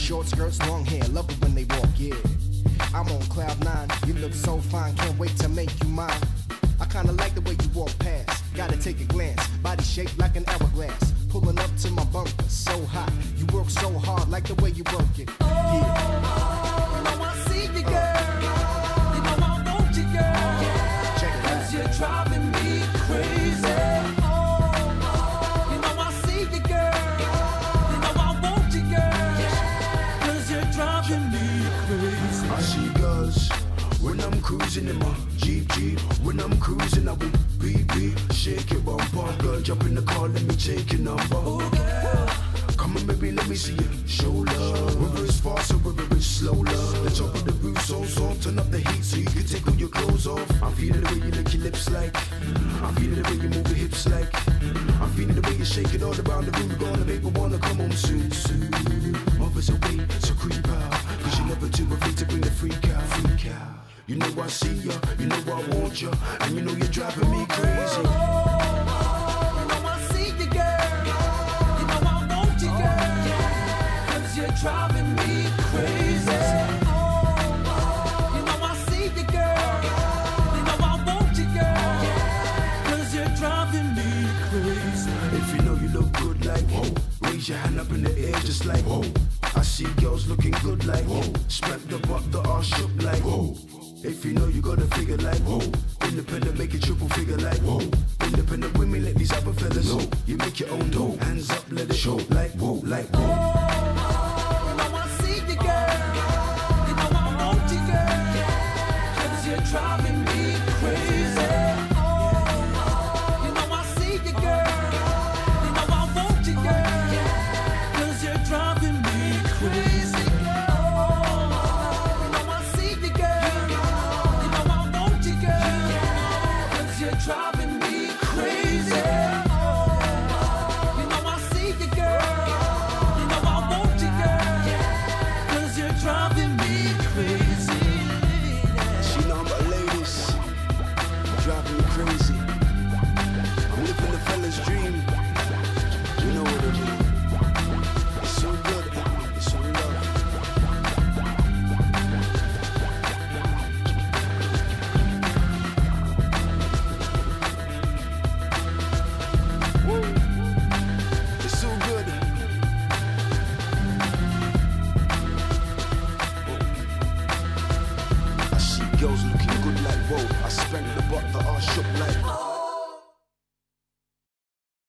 short skirts, long hair, love it when they walk, yeah. I'm on cloud 9, you look so fine, can't wait to make you mine. I kinda like the way you walk past, gotta take a glance, body shaped like an hourglass. Pulling up to my bumper, so hot, you work so hard, like the way you work it, yeah. You know I see you, girl, you know I want you, girl, Check it out. 'cause you're driving me crazy. You know I see you, girl, you know I want you, girl, 'cause you're driving me crazy. I see girls when I'm cruising in my Jeep. When I'm cruising, I will beep. Shake it, bumper, girl, jump in the car, let me take your number. Oh, girl. Come on, baby, let me see you show love. Whether it's fast or whether it's slow love. The top of the roof so soft, turn up the heat so you can take all your clothes off. I'm feeling the way you lick your lips like. I'm feeling the way you move your hips like. I'm feeling the way you shake it all around the room. Gonna make me wanna come home soon. Mothers away, so creep out. 'Cause you're never too afraid to bring the freak out. You know I see ya, you know I want ya, and you know you're driving me crazy. You know I see you, girl, you know I want you, girl, 'cause you're driving me crazy. You know I see you, girl, you know I want you, girl, 'cause you're driving me crazy. If you know you look good like whoa, raise your hand up in the air just like whoa. I see girls looking good like whoa, smack the butt the arse shook like whoa. If you know you got a figure like whoa, independent make it triple figure like whoa. Independent women let these other fellas know. You make your own dough, hands up let it show like whoa, like whoa. You know I see you, girl, you know I want you, girl, 'cause you're driving me crazy. You know I see you, girl, you know I want you, girl, 'cause you're driving me crazy. You know I see you, girl, you know I want you, girl, 'cause you're driving me crazy. You know I see you, girl, you know I want you, girl, 'cause you're driving me crazy. She number ladies, driving me crazy. I'm living the fella's dream. You know what I mean? It's so good, it's so love. It's so good. I see girls looking good like whoa. I spank the butt, the arse shook like.